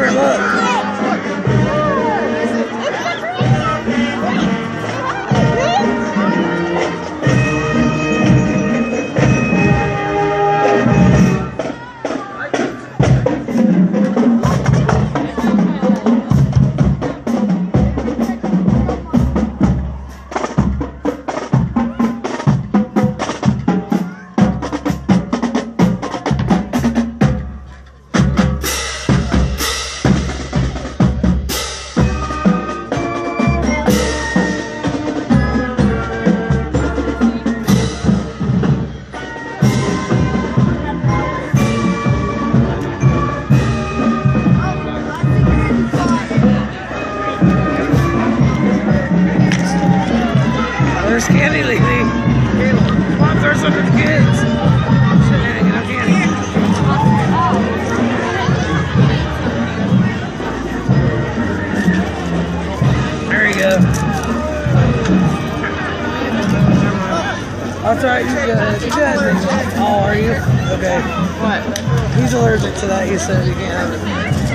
Piper, look. There's candy lately. Come on, throw some to the kids. Get no candy. There you go. That's right, you good. You good. Oh, are you? Okay. What? He's allergic to that. He said he can't have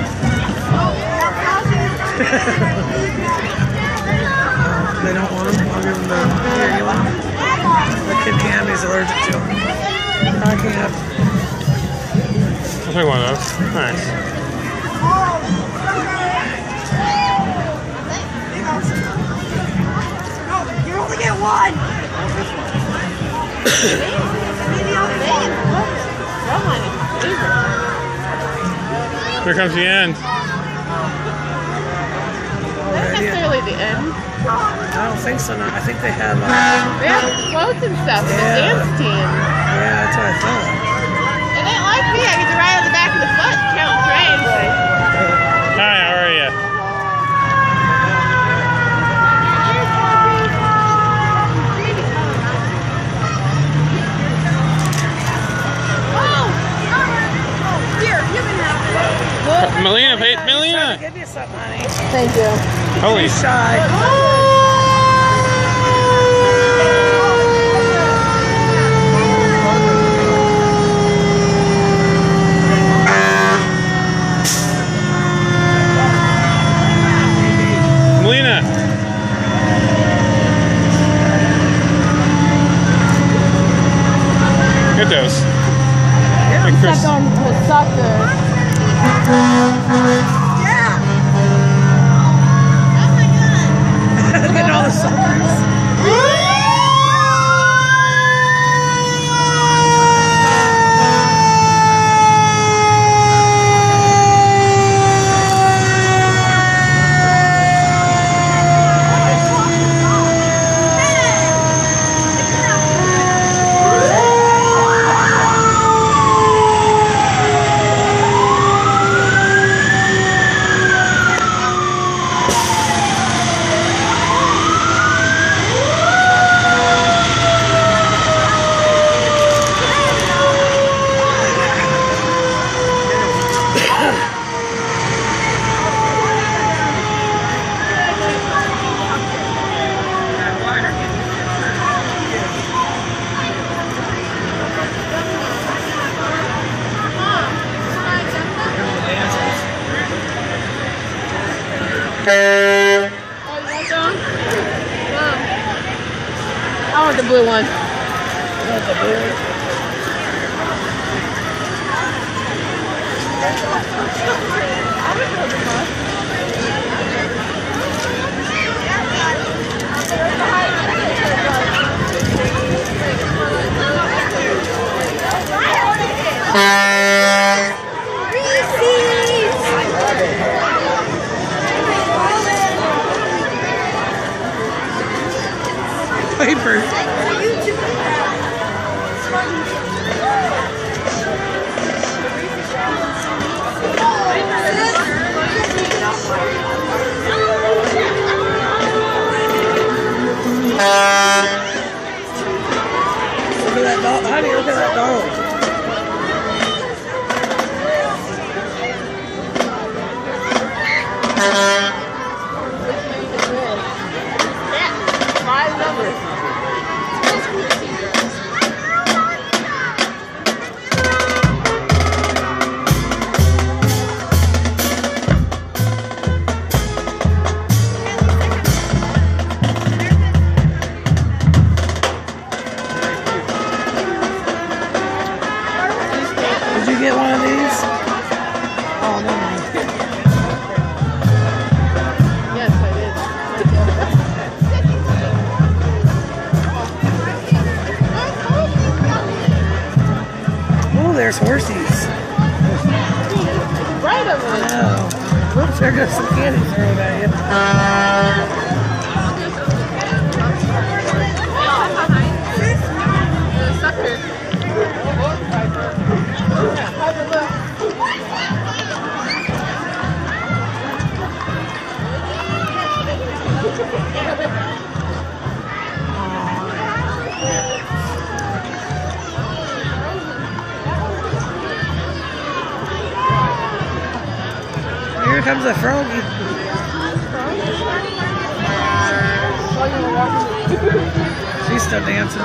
it. They don't want them. I'll give them the here, you want them? The kid Cammy's allergic to them. I can't. I'll take one of those. Nice. You only get one. Here comes the end. Not necessarily the end. I don't think so. No. I think they have. They have floats and stuff. Yeah. The dance team. Yeah, that's what I thought. And they like me. I get to ride on the back of the foot, count trains. Hi, how are you? Oh, here, you can have it. Melina, Melina. Give you something, honey. Thank you. Holy. He's shy. Melina. Get those. Hey, Chris. Stuck on the sucker. Yeah. Look at all the suckers. I want the blue one. Piper. Look at that dog. Honey, look at that dog. you get one of these? Oh, no. Yes, I did. Oh, there's horsies. Right over there. Oh. Whoops, there goes some candy thrown at you. Here comes a froggy. She's still dancing.